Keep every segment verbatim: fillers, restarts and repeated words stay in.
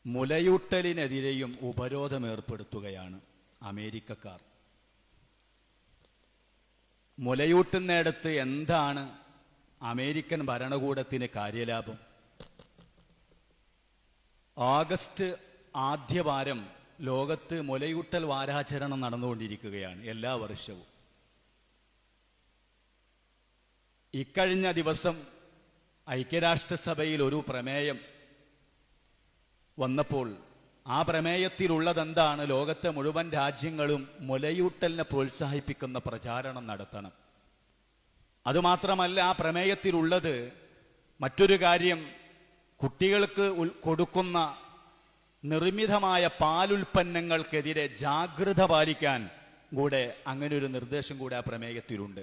മുലയൂട്ടലിനെതിരെയും ഉപരോധമേർപ്പെടുത്തുകയാണ് അമേരിക്കക്കാർ. മുലയൂട്ടുന്നിടത്ത് എന്താണ് അമേരിക്കൻ ഭരണകൂടത്തിന് കാര്യലാഭം? ഓഗസ്റ്റ് ആദ്യവാരം ലോകത്ത് മുലയൂട്ടൽ വാരാചരണം നടന്നുകൊണ്ടിരിക്കുകയാണ് എല്ലാ വർഷവും. ഇക്കഴിഞ്ഞ ദിവസം ഐക്യരാഷ്ട്രസഭയിൽ ഒരു പ്രമേയം വന്നപ്പോൾ ആ പ്രമേയത്തിലുള്ളതെന്താണ്? ലോകത്തെ മുഴുവൻ രാജ്യങ്ങളും മുലയൂട്ടലിനെ പ്രോത്സാഹിപ്പിക്കുന്ന പ്രചാരണം നടത്തണം. അതുമാത്രമല്ല, ആ പ്രമേയത്തിലുള്ളത് മറ്റൊരു കാര്യം, കുട്ടികൾക്ക് കൊടുക്കുന്ന നിർമ്മിതമായ പാലുൽപ്പന്നങ്ങൾക്കെതിരെ ജാഗ്രത പാലിക്കാൻ കൂടെ അങ്ങനെ ഒരു നിർദ്ദേശം കൂടെ ആ പ്രമേയത്തിലുണ്ട്.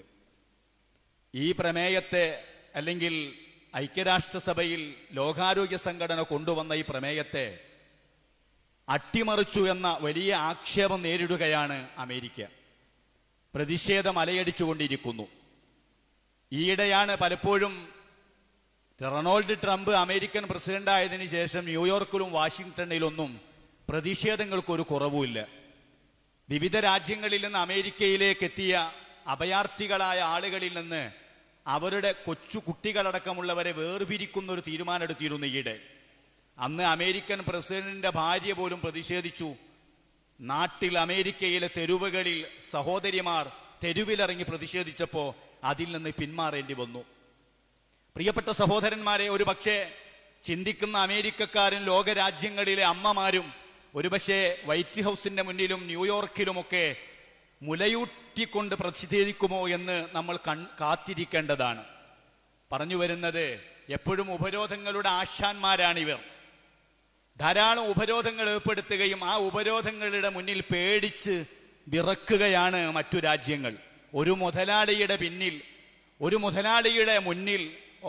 ഈ പ്രമേയത്തെ അല്ലെങ്കിൽ ഐക്യരാഷ്ട്രസഭയിൽ ലോകാരോഗ്യ സംഘടന കൊണ്ടുവന്ന ഈ പ്രമേയത്തെ അട്ടിമറിച്ചു എന്ന വലിയ ആക്ഷേപം നേരിടുകയാണ് അമേരിക്ക. പ്രതിഷേധം അലയടിച്ചുകൊണ്ടിരിക്കുന്നു. ഈയിടെയാണ് പലപ്പോഴും ഡൊണാൾഡ് ട്രംപ് അമേരിക്കൻ പ്രസിഡന്റ് ആയതിനു ശേഷം ന്യൂയോർക്കിലും വാഷിങ്ടണിലൊന്നും പ്രതിഷേധങ്ങൾക്കൊരു കുറവുമില്ല. വിവിധ രാജ്യങ്ങളിൽ നിന്ന് അമേരിക്കയിലേക്ക് എത്തിയ അഭയാർത്ഥികളായ ആളുകളിൽ നിന്ന് അവരുടെ കൊച്ചു കുട്ടികളടക്കമുള്ളവരെ വേർപിരിക്കുന്ന ഒരു തീരുമാനം എടുത്തിരുന്നു ഈയിടെ. അന്ന് അമേരിക്കൻ പ്രസിഡന്റിന്റെ ഭാര്യ പോലും പ്രതിഷേധിച്ചു. നാട്ടിൽ അമേരിക്കയിലെ തെരുവുകളിൽ സഹോദരിമാർ തെരുവിലിറങ്ങി പ്രതിഷേധിച്ചപ്പോൾ അതിൽ നിന്ന് പിന്മാറേണ്ടി വന്നു. പ്രിയപ്പെട്ട സഹോദരന്മാരെ, ഒരു പക്ഷേ ചിന്തിക്കുന്ന അമേരിക്കക്കാരും ലോകരാജ്യങ്ങളിലെ അമ്മമാരും ഒരുപക്ഷെ വൈറ്റ് ഹൗസിന്റെ മുന്നിലും ന്യൂയോർക്കിലുമൊക്കെ മുലയൂട്ടിക്കൊണ്ട് പ്രതിഷേധിക്കുമോ എന്ന് നമ്മൾ കൺ കാത്തിരിക്കേണ്ടതാണ്. പറഞ്ഞു വരുന്നത്, എപ്പോഴും ഉപരോധങ്ങളുടെ ആശാന്മാരാണിവർ. ധാരാളം ഉപരോധങ്ങൾ ഏർപ്പെടുത്തുകയും ആ ഉപരോധങ്ങളുടെ മുന്നിൽ പേടിച്ച് വിറക്കുകയാണ് മറ്റു രാജ്യങ്ങൾ. ഒരു മുതലാളിയുടെ പിന്നിൽ ഒരു മുതലാളിയുടെ മുന്നിൽ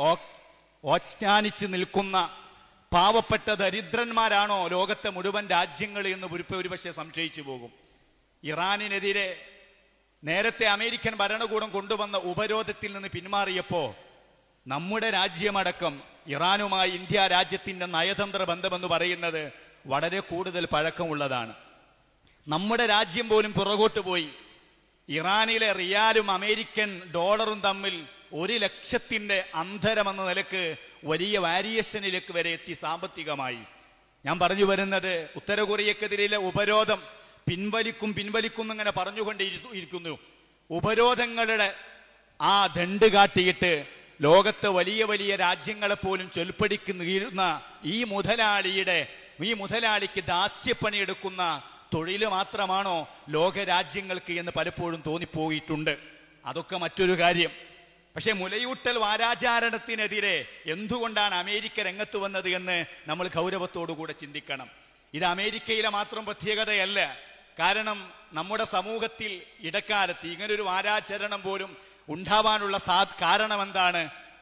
ഓച്ഛാനിച്ച് നിൽക്കുന്ന പാവപ്പെട്ട ദരിദ്രന്മാരാണോ ലോകത്തെ മുഴുവൻ രാജ്യങ്ങൾ എന്ന് ഒരുപക്ഷെ സംശയിച്ചു പോകും. ഇറാനിനെതിരെ നേരത്തെ അമേരിക്കൻ ഭരണകൂടം കൊണ്ടുവന്ന ഉപരോധത്തിൽ നിന്ന് പിന്മാറിയപ്പോൾ നമ്മുടെ രാജ്യമടക്കം ഇറാനുമായി ഇന്ത്യ രാജ്യത്തിന്റെ നയതന്ത്ര ബന്ധമെന്ന് പറയുന്നത് വളരെ കൂടുതൽ പഴക്കമുള്ളതാണ്. നമ്മുടെ രാജ്യം പോലും പുറകോട്ട് പോയി. ഇറാനിലെ റിയാലും അമേരിക്കൻ ഡോളറും തമ്മിൽ ഒരു ലക്ഷത്തിന്റെ അന്തരമെന്ന നിലക്ക് വലിയ വാരിയേഷനിലേക്ക് വരെ എത്തി സാമ്പത്തികമായി. ഞാൻ പറഞ്ഞു വരുന്നത്, ഉത്തര കൊറിയക്കെതിരെയുള്ള ഉപരോധം പിൻവലിക്കും പിൻവലിക്കും എന്നിങ്ങനെ പറഞ്ഞുകൊണ്ടിരിക്കുന്നു. ഉപരോധങ്ങളുടെ ആ ദണ്ട് കാട്ടിയിട്ട് ലോകത്തെ വലിയ വലിയ രാജ്യങ്ങളെ പോലും ചൊൽപ്പടിക്കുന്ന ഈ മുതലാളിയുടെ ഈ മുതലാളിക്ക് ദാസ്യപ്പണിയെടുക്കുന്ന തൊഴിൽ മാത്രമാണോ ലോകരാജ്യങ്ങൾക്ക് എന്ന് പലപ്പോഴും തോന്നിപ്പോയിട്ടുണ്ട്. അതൊക്കെ മറ്റൊരു കാര്യം. പക്ഷെ മുലയൂട്ടൽ വാരാചാരണത്തിനെതിരെ എന്തുകൊണ്ടാണ് അമേരിക്ക രംഗത്ത് വന്നത് എന്ന് നമ്മൾ ഗൗരവത്തോടുകൂടെ ചിന്തിക്കണം. ഇത് അമേരിക്കയിലെ മാത്രം പ്രത്യേകതയല്ല. കാരണം നമ്മുടെ സമൂഹത്തിൽ ഇടക്കാലത്ത് ഇങ്ങനൊരു വാരാചരണം പോലും ഉണ്ടാവാനുള്ള സാ കാരണം എന്താണ്?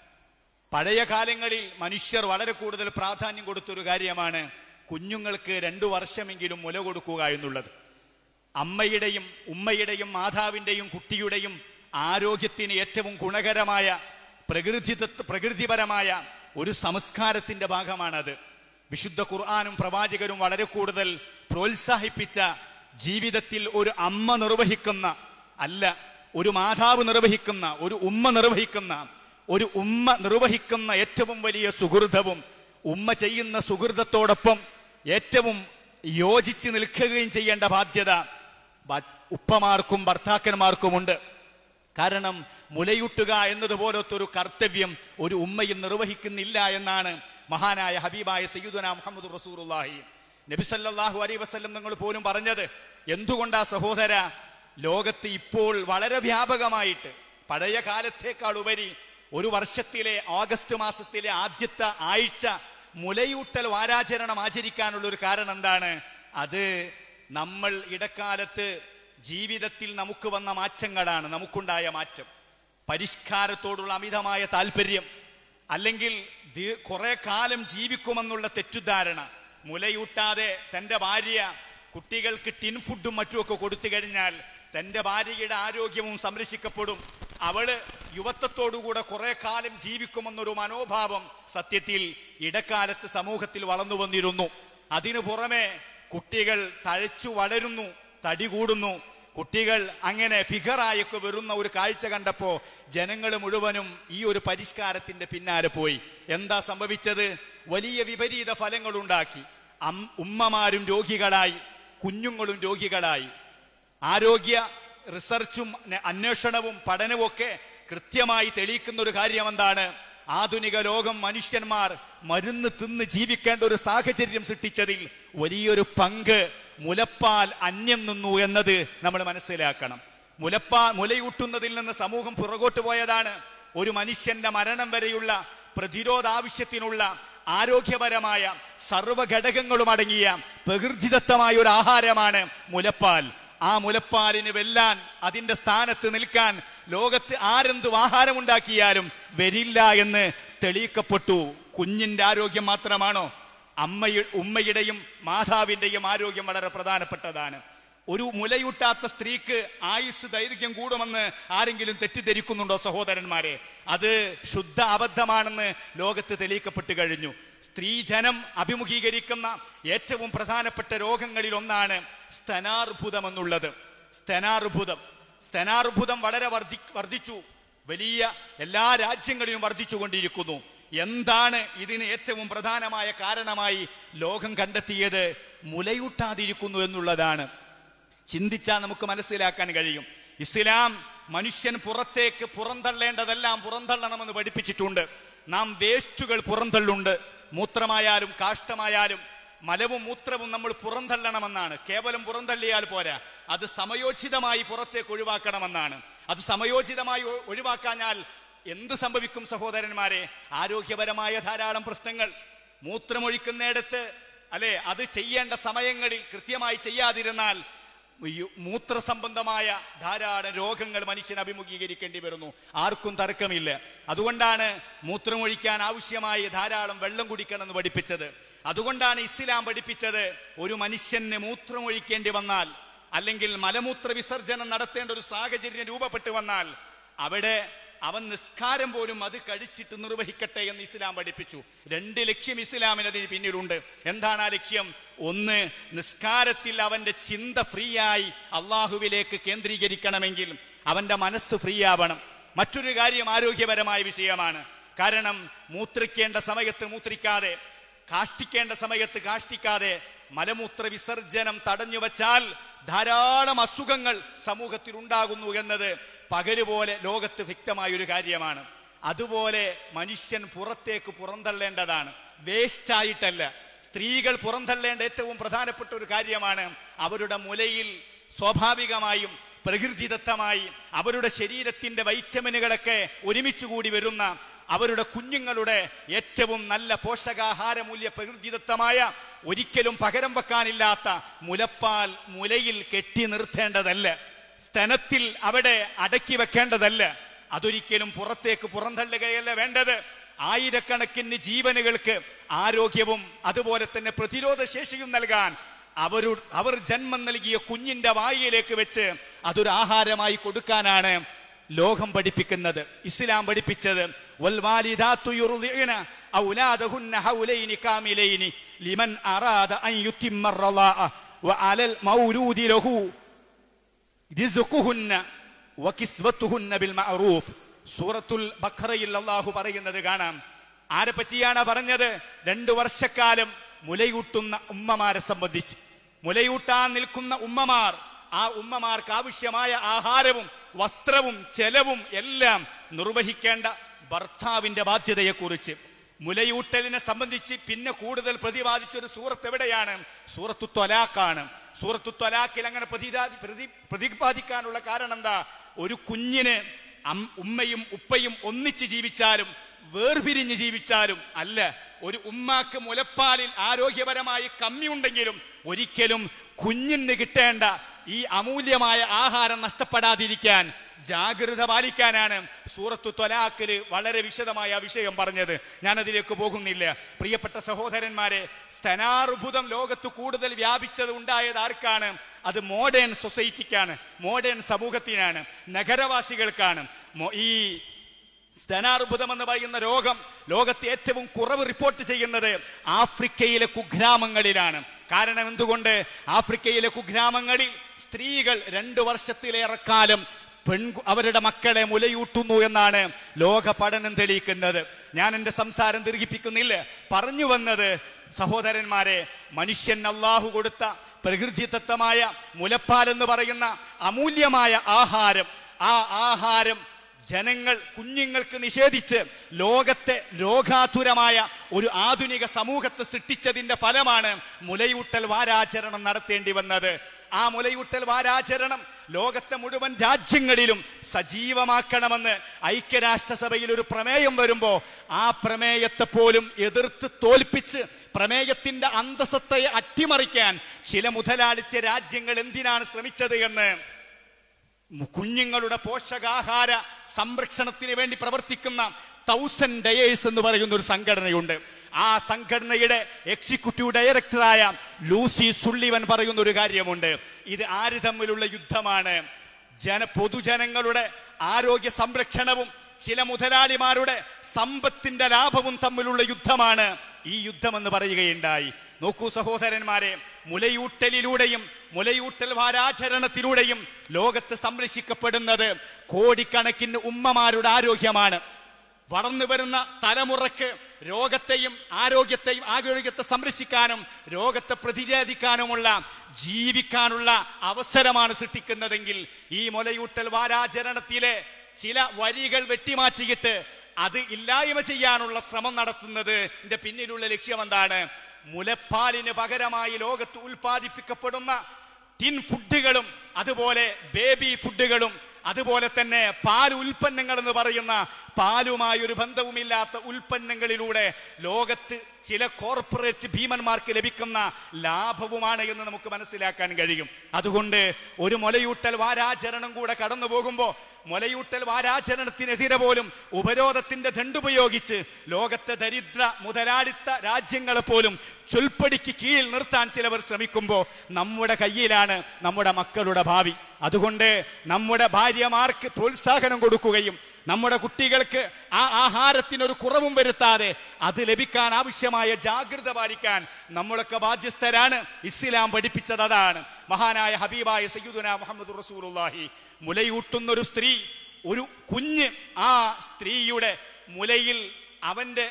പഴയ കാലങ്ങളിൽ മനുഷ്യർ വളരെ കൂടുതൽ പ്രാധാന്യം കൊടുത്തൊരു കാര്യമാണ് കുഞ്ഞുങ്ങൾക്ക് രണ്ടു വർഷമെങ്കിലും മുല കൊടുക്കുക എന്നുള്ളത്. അമ്മയുടെയും ഉമ്മയുടെയും മാതാവിൻ്റെയും കുട്ടിയുടെയും ആരോഗ്യത്തിന് ഏറ്റവും ഗുണകരമായ പ്രകൃതി പ്രകൃതിപരമായ ഒരു സംസ്കാരത്തിന്റെ ഭാഗമാണത്. വിശുദ്ധ ഖുർആനും പ്രവാചകരും വളരെ കൂടുതൽ പ്രോത്സാഹിപ്പിച്ച, ജീവിതത്തിൽ ഒരു അമ്മ നിർവഹിക്കുന്ന അല്ല ഒരു മാതാവ് നിർവഹിക്കുന്ന ഒരു ഉമ്മ നിർവഹിക്കുന്ന ഒരു ഉമ്മ നിർവഹിക്കുന്ന ഏറ്റവും വലിയ സുഹൃതവും ഉമ്മ ചെയ്യുന്ന സുഹൃതത്തോടൊപ്പം ഏറ്റവും യോജിച്ച് നിൽക്കുകയും ചെയ്യേണ്ട ബാധ്യത ഉപ്പമാർക്കും ഭർത്താക്കന്മാർക്കുമുണ്ട്. കാരണം മുലയൂട്ടുക എന്നതുപോലത്തെ ഒരു കർത്തവ്യം ഒരു ഉമ്മയും നിർവഹിക്കുന്നില്ല എന്നാണ് മഹാനായ ഹബീബായ സയ്യിദുനാ മുഹമ്മദ് റസൂലുള്ളാഹി നബി സല്ലല്ലാഹു അലൈഹി വസല്ലം നിങ്ങൾ പോലും പറഞ്ഞത്. എന്തുകൊണ്ടാ സഹോദര, ലോകത്ത് ഇപ്പോൾ വളരെ വ്യാപകമായിട്ട് പഴയ കാലത്തേക്കാൾ ഉപരി ഒരു വർഷത്തിലെ ഓഗസ്റ്റ് മാസത്തിലെ ആദ്യത്തെ ആഴ്ച മുലയൂട്ടൽ വാരാചരണം ആചരിക്കാനുള്ള ഒരു കാരണം എന്താണ്? അത് നമ്മൾ ഇടക്കാലത്ത് ജീവിതത്തിൽ നമുക്ക് വന്ന മാറ്റങ്ങളാണ്. നമുക്കുണ്ടായ മാറ്റം, പരിഷ്കാരത്തോടുള്ള അമിതമായ താല്പര്യം, അല്ലെങ്കിൽ കുറെ കാലം ജീവിക്കുമെന്നുള്ള തെറ്റിദ്ധാരണ. മുലയൂട്ടാതെ തൻ്റെ ഭാര്യ കുട്ടികൾക്ക് ടിൻ ഫുഡും മറ്റുമൊക്കെ കൊടുത്തു കഴിഞ്ഞാൽ തൻ്റെ ഭാര്യയുടെ ആരോഗ്യവും സംരക്ഷിക്കപ്പെടും, അവള് യുവത്വത്തോടുകൂടെ കുറെ കാലം ജീവിക്കുമെന്നൊരു മനോഭാവം സത്യത്തിൽ ഇടക്കാലത്ത് സമൂഹത്തിൽ വളർന്നു വന്നിരുന്നു. അതിനു പുറമെ കുട്ടികൾ തഴച്ചു വളരുന്നു, തടി കൂടുന്നു. കുട്ടികൾ അങ്ങനെ ഫിഗറായൊക്കെ വരുന്ന ഒരു കാഴ്ച കണ്ടപ്പോ ജനങ്ങൾ മുഴുവനും ഈ ഒരു പരിഷ്കാരത്തിന്റെ പിന്നാലെ പോയി. എന്താ സംഭവിച്ചത്? വലിയ വിപരീത ഫലങ്ങൾ ഉണ്ടാക്കി. ഉമ്മമാരും രോഗികളായി, കുഞ്ഞുങ്ങളും രോഗികളായി. ആരോഗ്യ റിസർച്ചും അന്വേഷണവും പഠനവും ഒക്കെ കൃത്യമായി തെളിയിക്കുന്ന ഒരു കാര്യം എന്താണ്? ആധുനിക ലോകം മനുഷ്യന്മാർ മരുന്ന് തിന്ന് ജീവിക്കേണ്ട ഒരു സാഹചര്യം സൃഷ്ടിച്ചതിൽ വലിയൊരു പങ്ക് മുലപ്പാൽ അന്യം നിന്നു എന്നത് നമ്മൾ മനസ്സിലാക്കണം. മുലപ്പാൽ മുലയൂട്ടുന്നതിൽ നിന്ന് സമൂഹം പുറകോട്ട് പോയതാണ്. ഒരു മനുഷ്യന്റെ മരണം വരെയുള്ള പ്രതിരോധ ആവശ്യത്തിനുള്ള ആരോഗ്യപരമായ സർവ്വഘടകങ്ങളും അടങ്ങിയ പ്രകൃതിദത്തമായ ഒരു ആഹാരമാണ് മുലപ്പാൽ. ആ മുലപ്പാലിന് വെല്ലാൻ, അതിന്റെ സ്ഥാനത്ത് നിൽക്കാൻ ലോകത്ത് ആരെന്തു ആഹാരം ഉണ്ടാക്കിയാലും വരില്ല എന്ന് തെളിയിക്കപ്പെട്ടു. കുഞ്ഞിന്റെ ആരോഗ്യം മാത്രമാണോ? അമ്മ ഉമ്മയുടെയും മാതാവിന്റെയും ആരോഗ്യം വളരെ പ്രധാനപ്പെട്ടതാണ്. ഒരു മുലയൂട്ടാത്ത സ്ത്രീക്ക് ആയുസ് ദൈർഘ്യം കൂടുമെന്ന് ആരെങ്കിലും തെറ്റിദ്ധരിക്കുന്നുണ്ടോ സഹോദരന്മാരെ? അത് ശുദ്ധ അബദ്ധമാണെന്ന് ലോകത്ത് തെളിയിക്കപ്പെട്ടു കഴിഞ്ഞു. സ്ത്രീജനം അഭിമുഖീകരിക്കുന്ന ഏറ്റവും പ്രധാനപ്പെട്ട രോഗങ്ങളിൽ ഒന്നാണ് സ്തനാർബുദം എന്നുള്ളത്. സ്തനാർബുദം സ്തനാർബുദം വളരെ വർദ്ധി വർദ്ധിച്ചു വലിയ എല്ലാ രാജ്യങ്ങളിലും വർദ്ധിച്ചു കൊണ്ടിരിക്കുന്നു. എന്താണ് ഇതിന് ഏറ്റവും പ്രധാനമായ കാരണമായി ലോകം കണ്ടെത്തിയത്? മുലയൂട്ടാതിരിക്കുന്നു എന്നുള്ളതാണ്. ചിന്തിച്ചാൽ നമുക്ക് മനസ്സിലാക്കാൻ കഴിയും. ഇസ്ലാം മനുഷ്യൻ പുറത്തേക്ക് പുറന്തള്ളേണ്ടതെല്ലാം പുറന്തള്ളണമെന്ന് പഠിപ്പിച്ചിട്ടുണ്ട്. നാം വേസ്റ്റുകൾ പുറന്തള്ളുണ്ട്. മൂത്രമായാലും കാഷ്ടമായാലും മലവും മൂത്രവും നമ്മൾ പുറന്തള്ളണമെന്നാണ്. കേവലം പുറന്തള്ളിയാൽ പോരാ, അത് സമയോചിതമായി പുറത്തേക്ക് ഒഴിവാക്കണമെന്നാണ്. അത് സമയോചിതമായി ഒഴിവാക്കാഞ്ഞാൽ എന്ത് സംഭവിക്കും സഹോദരന്മാരെ? ആരോഗ്യപരമായ ധാരാളം പ്രശ്നങ്ങൾ. മൂത്രമൊഴിക്കുന്നിടത്ത് അല്ലെ, അത് ചെയ്യേണ്ട സമയങ്ങളിൽ കൃത്യമായി ചെയ്യാതിരുന്നാൽ മൂത്ര സംബന്ധമായ ധാരാളം രോഗങ്ങൾ മനുഷ്യൻ അഭിമുഖീകരിക്കേണ്ടി വരുന്നു. ആർക്കും തർക്കമില്ല. അതുകൊണ്ടാണ് മൂത്രമൊഴിക്കാൻ ആവശ്യമായി ധാരാളം വെള്ളം കുടിക്കണമെന്ന് പഠിപ്പിച്ചത്. അതുകൊണ്ടാണ് ഇസ്ലാം പഠിപ്പിച്ചത്, ഒരു മനുഷ്യന് മൂത്രമൊഴിക്കേണ്ടി വന്നാൽ അല്ലെങ്കിൽ മലമൂത്ര വിസർജനം നടത്തേണ്ട ഒരു സാഹചര്യം രൂപപ്പെട്ടു വന്നാൽ അവിടെ അവൻ നിസ്കാരം പോലും അത് കഴിച്ചിട്ട് നിർവഹിക്കട്ടെ എന്ന് ഇസ്ലാം പഠിപ്പിച്ചു. രണ്ട് ലക്ഷ്യം ഇസ്ലാമിന് അതിന് പിന്നിലുണ്ട്. എന്താണ് ആ ലക്ഷ്യം? ഒന്ന്, നിസ്കാരത്തിൽ അവന്റെ ചിന്ത ഫ്രീ ആയി അള്ളാഹുവിലേക്ക് കേന്ദ്രീകരിക്കണമെങ്കിൽ അവന്റെ മനസ്സ് ഫ്രീ ആവണം. മറ്റൊരു കാര്യം ആരോഗ്യപരമായ വിഷയമാണ്. കാരണം മൂത്രിക്കേണ്ട സമയത്ത് മൂത്രിക്കാതെ, കാഷ്ടിക്കേണ്ട സമയത്ത് കാഷ്ടിക്കാതെ മലമൂത്ര വിസർജനം തടഞ്ഞു വച്ചാൽ ധാരാളം അസുഖങ്ങൾ സമൂഹത്തിൽ ഉണ്ടാകുന്നു എന്നത് പകല് പോലെ ലോകത്ത് വ്യക്തമായൊരു കാര്യമാണ്. അതുപോലെ മനുഷ്യൻ പുറത്തേക്ക് പുറന്തള്ളേണ്ടതാണ്, വേസ്റ്റ് ആയിട്ടല്ല. സ്ത്രീകൾ പുറന്തള്ളേണ്ട ഏറ്റവും പ്രധാനപ്പെട്ട ഒരു കാര്യമാണ് അവരുടെ മുലയിൽ സ്വാഭാവികമായും പ്രകൃതിദത്തമായി അവരുടെ ശരീരത്തിന്റെ വൈറ്റമിനുകളൊക്കെ ഒരുമിച്ച് കൂടി വരുന്ന അവരുടെ കുഞ്ഞുങ്ങളുടെ ഏറ്റവും നല്ല പോഷകാഹാര മൂല്യ പ്രകൃതിദത്തമായ ഒരിക്കലും പകരം വെക്കാനില്ലാത്ത മുലപ്പാൽ മുലയിൽ കെട്ടി നിർത്തേണ്ടതല്ല, സ്തനത്തിൽ അവിടെ അടക്കി വെക്കേണ്ടതല്ല. അതൊരിക്കലും പുറത്തേക്ക് പുറന്തള്ളുകയല്ല വേണ്ടത്. ആയിരക്കണക്കിന് ജീവനുകൾക്ക് ആരോഗ്യവും അതുപോലെ തന്നെ പ്രതിരോധ ശേഷിയും നൽകാൻ അവരു അവർ ജന്മം നൽകിയ കുഞ്ഞിന്റെ വായിലേക്ക് വെച്ച് അതൊരു ആഹാരമായി കൊടുക്കാനാണ് ലോകം പഠിപ്പിക്കുന്നത്, ഇസ്ലാം പഠിപ്പിച്ചത്. വൽവാലിദാതു യുർദിഅന ഔലാദഹുന്ന ഹൗലൈനി കാമിലൈനി ലിമൻ അറാദ അൻ യുതിമ്മ റളാഅ വഅലൽ മൗലൂദി ലഹു റിസ്ഖുഹുന്ന വകിസ്വതുഹുന്ന ബിൽ മഅറൂഫ്. സൂറത്തുൽ ബഖറയിൽ അല്ലാഹു പറയുന്നത് കാണാം. ആരെ പറ്റിയാണ് പറഞ്ഞത്? രണ്ടു വർഷക്കാലം മുലയൂട്ടുന്ന ഉമ്മമാരെ സംബന്ധിച്ച്. മുലയൂട്ടാൻ നിൽക്കുന്ന ഉമ്മമാർ, ആ ഉമ്മമാർക്ക് ആവശ്യമായ ആഹാരവും വസ്ത്രവും ചെലവും എല്ലാം നിർവഹിക്കേണ്ട ഭർത്താവിന്റെ ബാധ്യതയെക്കുറിച്ച്. മുലയൂട്ടലിനെ സംബന്ധിച്ച് പിന്നെ കൂടുതൽ പ്രതിപാദിച്ചൊരു സൂറത്ത് എവിടെയാണ്? സൂറത്തു ത്വലാഖാണ്. സൂറത്തു ത്വലാഖിൽ അങ്ങനെ പ്രതിപാദി പ്രതി പ്രതിപാദിക്കാനുള്ള കാരണം എന്താ? ഒരു കുഞ്ഞിന് ഉമ്മയും ഉപ്പയും ഒന്നിച്ച് ജീവിച്ചാലും വേർപിരിഞ്ഞ് ജീവിച്ചാലും അല്ല, ഒരു ഉമ്മാക്ക് മുലപ്പാലിൽ ആരോഗ്യപരമായി കമ്മിയുണ്ടെങ്കിലും ഒരിക്കലും കുഞ്ഞിന് കിട്ടേണ്ട ഈ അമൂല്യമായ ആഹാരം നഷ്ടപ്പെടാതിരിക്കാൻ ജാഗ്രത പാലിക്കാനാണ് സൂറത്തു ത്വലാഖില് വളരെ വിശദമായ വിഷയം പറഞ്ഞത്. ഞാനതിലേക്ക് പോകുന്നില്ല. പ്രിയപ്പെട്ട സഹോദരന്മാരെ, സ്തനാർബുദം ലോകത്ത് കൂടുതൽ വ്യാപിച്ചത് ഉണ്ടായത് ആർക്കാണ്? അത് മോഡേൺ സൊസൈറ്റിക്കാണ്, മോഡേൺ സമൂഹത്തിനാണ്, നഗരവാസികൾക്കാണ്. ഈ സ്തനാർബുദം എന്ന് പറയുന്ന രോഗം ലോകത്തെ ഏറ്റവും കുറവ് റിപ്പോർട്ട് ചെയ്യുന്നത് ആഫ്രിക്കയിലെ കുഗ്രാമങ്ങളിലാണ്. കാരണം എന്തുകൊണ്ട്? ആഫ്രിക്കയിലെ കുഗ്രാമങ്ങളിൽ സ്ത്രീകൾ രണ്ടു വർഷത്തിലേറെ കാലം പെൺ അവരുടെ മക്കളെ മുലയൂട്ടുന്നു എന്നാണ് ലോക പഠനം തെളിയിക്കുന്നത്. ഞാൻ എൻ്റെ സംസാരം ദീർഘിപ്പിക്കുന്നില്ല. പറഞ്ഞു വന്നത് സഹോദരന്മാരെ, മനുഷ്യൻ അല്ലാഹു കൊടുത്ത പ്രകൃതിദത്തമായ മുലപ്പാൽ എന്ന് പറയുന്ന അമൂല്യമായ ആഹാരം, ആ ആഹാരം ജനങ്ങൾ കുഞ്ഞുങ്ങൾക്ക് നിഷേധിച്ച് ലോകത്തെ രോഗാതുരമായ ഒരു ആധുനിക സമൂഹത്തെ സൃഷ്ടിച്ചതിന്റെ ഫലമാണ് മുലയൂട്ടൽ വാരാചരണം നടത്തേണ്ടി വന്നത്. ആ മുലയൂട്ടൽ വാരാചരണം ലോകത്തെ മുഴുവൻ രാജ്യങ്ങളിലും സജീവമാക്കണമെന്ന് ഐക്യരാഷ്ട്രസഭയിൽ ഒരു പ്രമേയം വരുമ്പോ ആ പ്രമേയത്തെ പോലും എതിർത്ത് തോൽപ്പിച്ച് പ്രമേയത്തിന്റെ അന്തസത്തയെ അട്ടിമറിക്കാൻ ചില മുതലാളിത്ത രാജ്യങ്ങൾ എന്തിനാണ് ശ്രമിച്ചത് എന്ന് കുഞ്ഞുങ്ങളുടെ പോഷകാഹാര സംരക്ഷണത്തിന് വേണ്ടി പ്രവർത്തിക്കുന്ന തൗസൻഡ് ഡയേഴ്സ് എന്ന് പറയുന്ന ഒരു സംഘടനയുണ്ട്. ആ സംഘടനയുടെ എക്സിക്യൂട്ടീവ് ഡയറക്ടറായ ലൂസി സുള്ളിവൻ പറയുന്ന ഒരു കാര്യമുണ്ട്. ഇത് ആര് തമ്മിലുള്ള യുദ്ധമാണ്? ജന പൊതുജനങ്ങളുടെ ആരോഗ്യ സംരക്ഷണവും ചില മുതലാളിമാരുടെ സമ്പത്തിന്റെ ലാഭവും തമ്മിലുള്ള യുദ്ധമാണ് ഈ യുദ്ധം എന്ന് പറയുകയുണ്ടായി. നോക്കൂ സഹോദരന്മാരെ, മുലയൂട്ടലിലൂടെയും മുലയൂട്ടൽ വാരാചരണത്തിലൂടെയും ലോകത്ത് സംരക്ഷിക്കപ്പെടുന്നത് കോടിക്കണക്കിന് ഉമ്മമാരുടെ ആരോഗ്യമാണ്. വളർന്നു വരുന്ന തലമുറക്ക് രോഗത്തെയും ആരോഗ്യത്തെയും ആരോഗ്യത്തെ സംരക്ഷിക്കാനും രോഗത്തെ പ്രതിരോധിക്കാനുമുള്ള ജീവിക്കാനുള്ള അവസരമാണ് സൃഷ്ടിക്കുന്നതെങ്കിൽ ഈ മുലയൂട്ടൽ വാരാചരണത്തിലെ ചില വരികൾ വെട്ടിമാറ്റിയിട്ട് അത് ഇല്ലായ്മ ചെയ്യാനുള്ള ശ്രമം നടത്തുന്നത് ഇതിന്റെ പിന്നിലുള്ള ലക്ഷ്യം എന്താണ്? മുലപ്പാലിന് പകരമായി ലോകത്ത് ഉൽപ്പാദിപ്പിക്കപ്പെടുന്ന ടിൻ ഫുഡുകളും അതുപോലെ ബേബി ഫുഡുകളും അതുപോലെ തന്നെ പാൽ ഉൽപ്പന്നങ്ങൾ എന്ന് പറയുന്ന പാലുമായി ഒരു ബന്ധവുമില്ലാത്ത ഉൽപ്പന്നങ്ങളിലൂടെ ലോകത്ത് ചില കോർപ്പറേറ്റ് ഭീമന്മാർക്ക് ലഭിക്കുന്ന ലാഭവുമാണ് എന്ന് നമുക്ക് മനസ്സിലാക്കാൻ കഴിയും. അതുകൊണ്ട് ഒരു മുലയൂട്ടൽ വാരാചരണം കൂടെ കടന്നു പോകുമ്പോൾ മുലയൂട്ടൽ വാരാചരണത്തിനെതിരെ പോലും ഉപരോധത്തിന്റെ ദണ്ടുപയോഗിച്ച് ലോകത്തെ ദരിദ്ര മുതലാളിത്ത രാജ്യങ്ങളെ പോലും ചൊൽപ്പടിക്ക് കീഴിൽ നിർത്താൻ ചിലവർ ശ്രമിക്കുമ്പോൾ നമ്മുടെ കയ്യിലാണ് നമ്മുടെ മക്കളുടെ ഭാവി. അതുകൊണ്ട് നമ്മുടെ ഭാര്യമാർക്ക് പ്രോത്സാഹനം കൊടുക്കുകയും നമ്മുടെ കുട്ടികൾക്ക് ആ ആഹാരത്തിനൊരു കുറവും വരുത്താതെ അത് ലഭിക്കാൻ ആവശ്യമായ ജാഗ്രത പാലിക്കാൻ നമ്മളൊക്കെ ബാധ്യസ്ഥരാണ്. ഇസ്ലാം പഠിപ്പിച്ചത് അതാണ്. മഹാനായ ഹബീബായ സയ്യിദുനാ മുഹമ്മദ് റസൂലുള്ളാഹി മുലയൂട്ടുന്ന ഒരു സ്ത്രീ, ഒരു കുഞ്ഞ്, ആ സ്ത്രീയുടെ മുലയിൽ അവന്റെ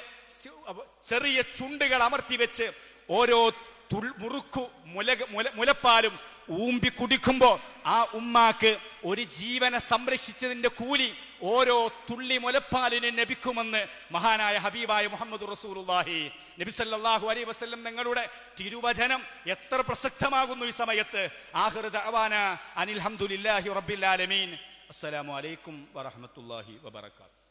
ചെറിയ ചുണ്ടുകൾ അമർത്തി വെച്ച് ഓരോ മുറുക്കു മുല മുലപ്പാലും ഊമ്പി കുടിക്കുമ്പോ ആ ഉമ്മാക്ക് ഒരു ജീവനെ സംരക്ഷിച്ചതിന്റെ കൂലി ഓരോ തുള്ളി മുലപ്പാലിന് ലഭിക്കുമെന്ന് മഹാനായ ഹബീബായ മുഹമ്മദ് റസൂലുള്ളാഹി നബി സല്ലല്ലാഹു അലൈഹി വസല്ലം നിങ്ങളുടെ തിരുവചനം എത്ര പ്രസക്തമാകുന്നു ഈ സമയത്ത്. ആഖിറു ദഅവാന അനിൽ ഹംദുലില്ലാഹി റബ്ബിൽ ആലമീൻ. അസ്സലാമു അലൈക്കും വറഹ്മത്തുള്ളാഹി വബറകാതുഹു.